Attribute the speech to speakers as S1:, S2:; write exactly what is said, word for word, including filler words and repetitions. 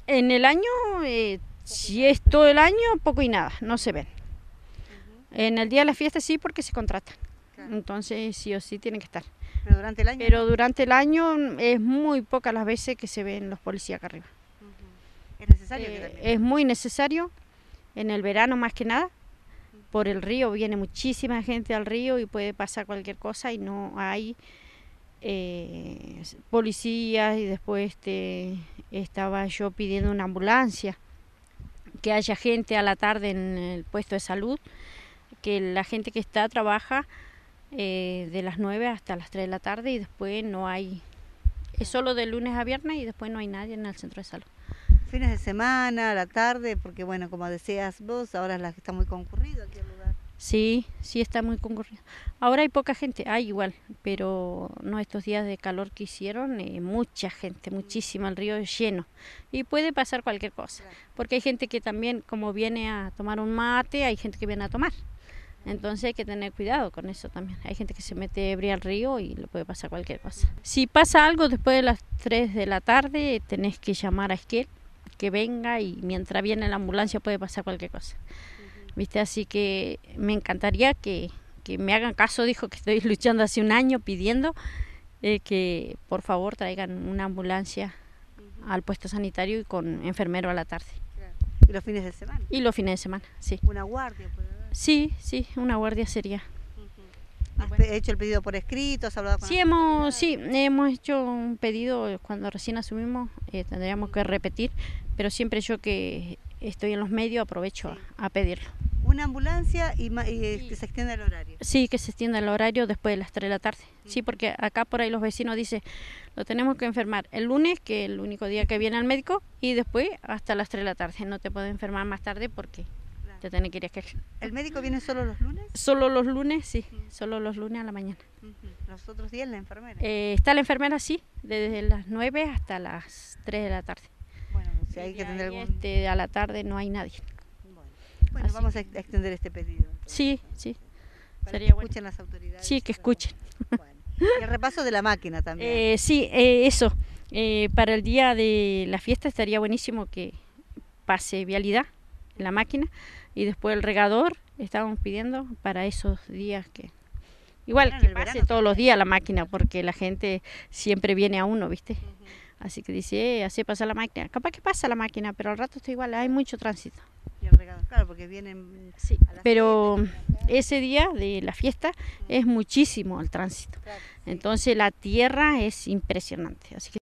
S1: En el año, eh, si es todo el año, poco y nada, no se ven. Uh-huh. En el día de la fiesta sí, porque se contratan. Claro. Entonces sí o sí tienen que estar.
S2: Pero durante el año.
S1: Pero
S2: ¿no?
S1: durante el año es muy pocas las veces que se ven los policías acá arriba.
S2: Uh-huh. ¿Es necesario
S1: eh,
S2: que también?
S1: Es muy necesario, en el verano más que nada. Por el río viene muchísima gente al río y puede pasar cualquier cosa y no hay eh, policías. Y después este, estaba yo pidiendo una ambulancia, que haya gente a la tarde en el puesto de salud, que la gente que está trabaja eh, de las nueve hasta las tres de la tarde y después no hay, es solo de lunes a viernes y después no hay nadie en el centro de salud.
S2: Fines de semana, a la tarde, porque bueno, como decías vos, ahora es la que está muy concurrido aquí el lugar.
S1: Sí, sí está muy concurrido. Ahora hay poca gente, hay igual, pero no estos días de calor que hicieron, eh, mucha gente, muchísima, el río es lleno y puede pasar cualquier cosa, claro. Porque hay gente que también, como viene a tomar un mate, hay gente que viene a tomar. Entonces hay que tener cuidado con eso también. Hay gente que se mete ebria al río y le puede pasar cualquier cosa. Si pasa algo después de las tres de la tarde, tenés que llamar a Esquel, que venga, y mientras viene la ambulancia puede pasar cualquier cosa. Uh-huh. ¿Viste? Así que me encantaría que, que me hagan caso, dijo que estoy luchando hace un año pidiendo eh, que por favor traigan una ambulancia uh-huh. al puesto sanitario y con enfermero a la tarde.
S2: Claro. ¿Y los fines de semana?
S1: Y los fines de semana, sí.
S2: ¿Una guardia puede haber?
S1: Sí, sí, una guardia sería.
S2: ¿Has bueno. hecho el pedido por escrito? ¿Has hablado con
S1: sí, hemos, sí, hemos hecho un pedido cuando recién asumimos, eh, tendríamos que repetir, pero siempre yo que estoy en los medios aprovecho sí. a, a pedirlo.
S2: ¿Una ambulancia y, y que se extienda el horario?
S1: Sí, que se extienda el horario después de las tres de la tarde. Sí. sí, porque acá por ahí los vecinos dicen, lo tenemos que enfermar el lunes, que es el único día que viene al médico, y después hasta las tres de la tarde. No te puedes enfermar más tarde porque claro. te tenés que ir a Esquel.
S2: ¿El médico viene solo los lunes?
S1: Solo los lunes, sí, uh-huh. solo los lunes a la mañana.
S2: Uh-huh. ¿Los otros días la enfermera?
S1: Eh, está la enfermera, sí, desde las nueve hasta las tres de la tarde.
S2: Bueno, si hay que tener algún...
S1: este, a la tarde no hay nadie.
S2: Bueno, bueno vamos a extender este pedido. Entonces.
S1: Sí, sí.
S2: Para
S1: Sería
S2: que
S1: bueno.
S2: escuchen las autoridades.
S1: Sí, que escuchen.
S2: Bueno. Y el repaso de la máquina también.
S1: Eh, sí, eh, eso. Eh, para el día de la fiesta estaría buenísimo que pase vialidad en la máquina y después el regador. Estábamos pidiendo para esos días que... Igual que pase todos los días la máquina, porque la gente siempre viene a uno, ¿viste? Uh-huh. Así que dice, eh, así pasa la máquina. Capaz que pasa la máquina, pero al rato está igual, hay mucho tránsito.
S2: Y el regador, claro, porque vienen...
S1: Sí, pero ese día de la fiesta uh-huh. es muchísimo el tránsito. Claro, sí. Entonces la tierra es impresionante, así que